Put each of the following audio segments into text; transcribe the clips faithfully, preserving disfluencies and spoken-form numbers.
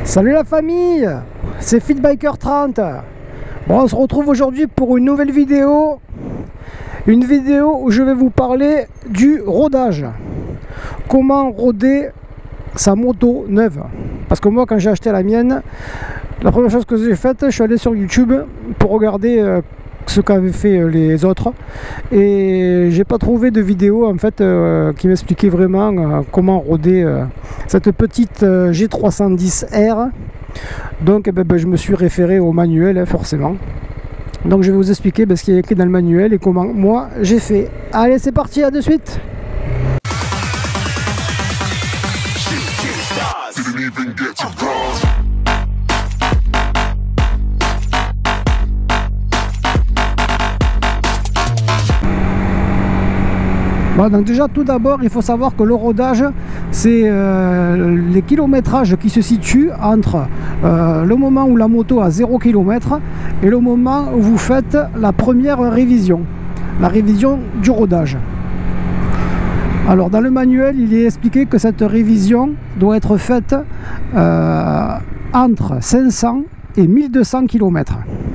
Salut la famille, c'est Fitbiker trente. Bon, on se retrouve aujourd'hui pour une nouvelle vidéo. Une vidéo où je vais vous parler du rodage. Comment roder sa moto neuve. Parce que moi, quand j'ai acheté la mienne, la première chose que j'ai faite, je suis allé sur YouTube pour regarder euh, ce qu'avaient fait les autres. Et j'ai pas trouvé de vidéo en fait euh, qui m'expliquait vraiment euh, comment roder euh, cette petite euh, G trois cent dix R. Donc eh ben, ben, je me suis référé au manuel hein, forcément. Donc je vais vous expliquer ben, ce qui est écrit dans le manuel et comment moi j'ai fait. Allez, c'est parti, à de suite. Bon, donc déjà tout d'abord il faut savoir que le rodage c'est euh, les kilométrages qui se situent entre euh, le moment où la moto a zéro kilomètre et le moment où vous faites la première révision, la révision du rodage. Alors dans le manuel il est expliqué que cette révision doit être faite euh, entre cinq cents et mille deux cents kilomètres.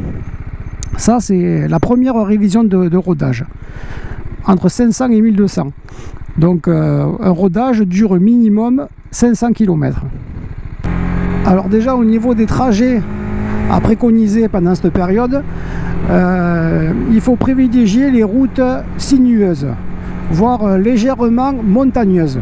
Ça c'est la première révision de, de rodage. Entre cinq cents et mille deux cents. Donc euh, un rodage dure minimum cinq cents kilomètres. Alors déjà au niveau des trajets à préconiser pendant cette période, euh, il faut privilégier les routes sinueuses, voire euh, légèrement montagneuses.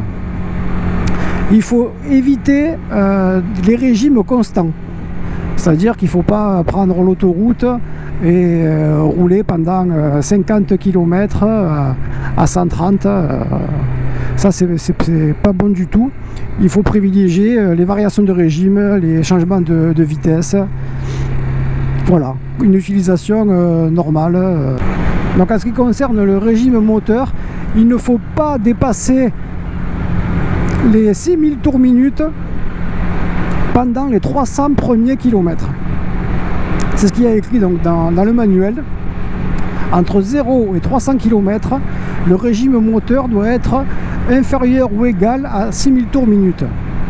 Il faut éviter euh, les régimes constants. C'est-à-dire qu'il ne faut pas prendre l'autoroute et euh, rouler pendant euh, cinquante kilomètres euh, à cent trente. Euh, ça, c'est pas bon du tout. Il faut privilégier euh, les variations de régime, les changements de, de vitesse. Voilà, une utilisation euh, normale. Euh. Donc, en ce qui concerne le régime moteur, il ne faut pas dépasser les six mille tours minute pendant les trois cents premiers kilomètres. C'est ce qu'il y a écrit donc dans, dans le manuel. Entre zéro et trois cents kilomètres, le régime moteur doit être inférieur ou égal à six mille tours minute.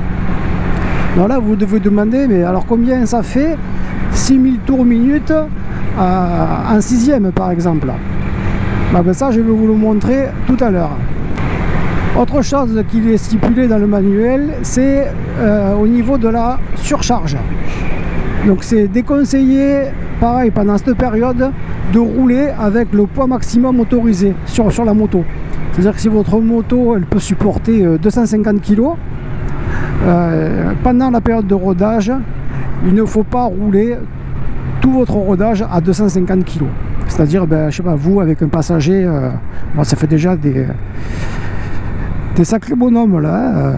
Alors là, vous devez demander, mais alors combien ça fait six mille tours minute euh, en sixième par exemple? Ben, ben ça, je vais vous le montrer tout à l'heure. Autre chose qu'il est stipulé dans le manuel, c'est euh, au niveau de la surcharge. Donc c'est déconseillé, pareil, pendant cette période, de rouler avec le poids maximum autorisé sur, sur la moto. C'est-à-dire que si votre moto elle peut supporter deux cent cinquante kilos, euh, pendant la période de rodage, il ne faut pas rouler tout votre rodage à deux cent cinquante kilos. C'est-à-dire, ben, je sais pas, vous avec un passager, euh, bon, ça fait déjà des... des sacrés bonhommes là. Hein.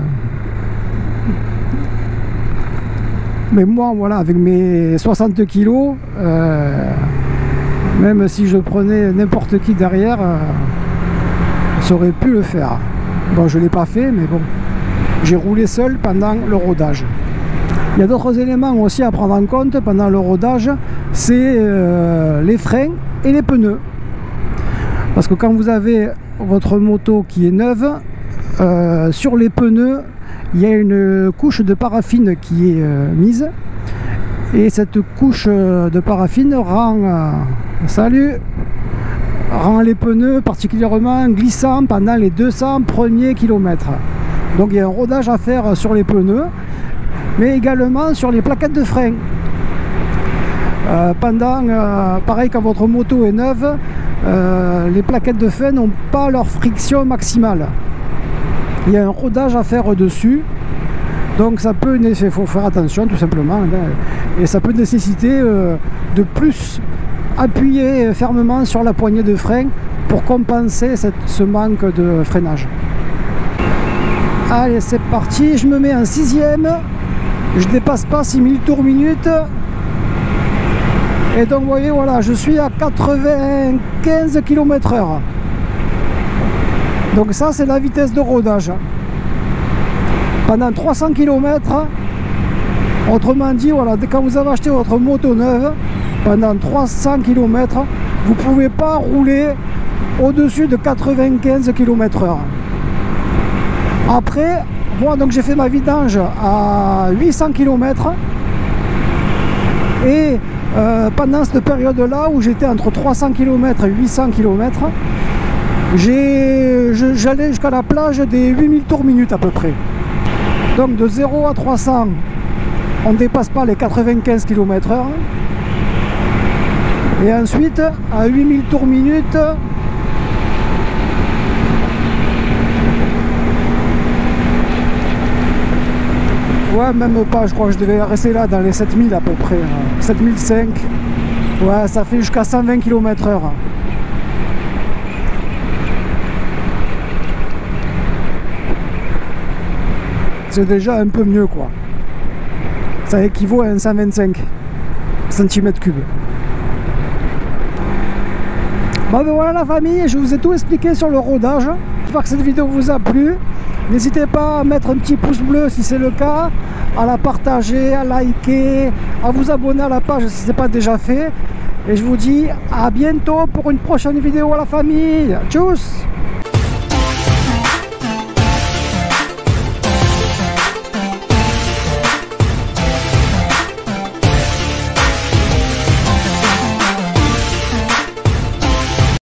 Mais moi, voilà, avec mes soixante kilos, euh, même si je prenais n'importe qui derrière, euh, ça aurait pu le faire. Bon, je ne l'ai pas fait, mais bon, j'ai roulé seul pendant le rodage. Il y a d'autres éléments aussi à prendre en compte pendant le rodage, c'est euh, les freins et les pneus. Parce que quand vous avez votre moto qui est neuve, Euh, sur les pneus il y a une couche de paraffine qui est euh, mise et cette couche de paraffine rend euh, salut rend les pneus particulièrement glissants pendant les deux cents premiers kilomètres. Donc il y a un rodage à faire sur les pneus mais également sur les plaquettes de frein. Euh, pendant euh, pareil, quand votre moto est neuve, euh, les plaquettes de frein n'ont pas leur friction maximale. Il y a un rodage à faire dessus, donc ça peut, il faut faire attention tout simplement, et ça peut nécessiter euh, de plus appuyer fermement sur la poignée de frein pour compenser cette, ce manque de freinage. Allez, c'est parti, je me mets en sixième, je dépasse pas six mille tours minute, et donc vous voyez, voilà, je suis à quatre-vingt-quinze kilomètres heure. Donc ça c'est la vitesse de rodage. Pendant trois cents kilomètres, autrement dit, voilà, quand vous avez acheté votre moto neuve, pendant trois cents kilomètres, vous ne pouvez pas rouler au-dessus de quatre-vingt-quinze kilomètres heure. Après, moi donc j'ai fait ma vidange à huit cents kilomètres et euh, pendant cette période là où j'étais entre trois cents kilomètres et huit cents kilomètres, j'allais jusqu'à la plage des huit mille tours minute à peu près. Donc de zéro à trois cents, on ne dépasse pas les quatre-vingt-quinze kilomètres heure. Et ensuite, à huit mille tours minute, ouais, même pas, je crois que je devais rester là dans les sept mille à peu près. sept mille cinq. Ouais, ça fait jusqu'à cent vingt kilomètres heure. C'est déjà un peu mieux, quoi. Ça équivaut à un cent vingt-cinq centimètres cubes. Bon ben voilà la famille, je vous ai tout expliqué sur le rodage. J'espère que cette vidéo vous a plu. N'hésitez pas à mettre un petit pouce bleu si c'est le cas, à la partager, à liker, à vous abonner à la page si ce n'est pas déjà fait. Et je vous dis à bientôt pour une prochaine vidéo à la famille. Tchuss!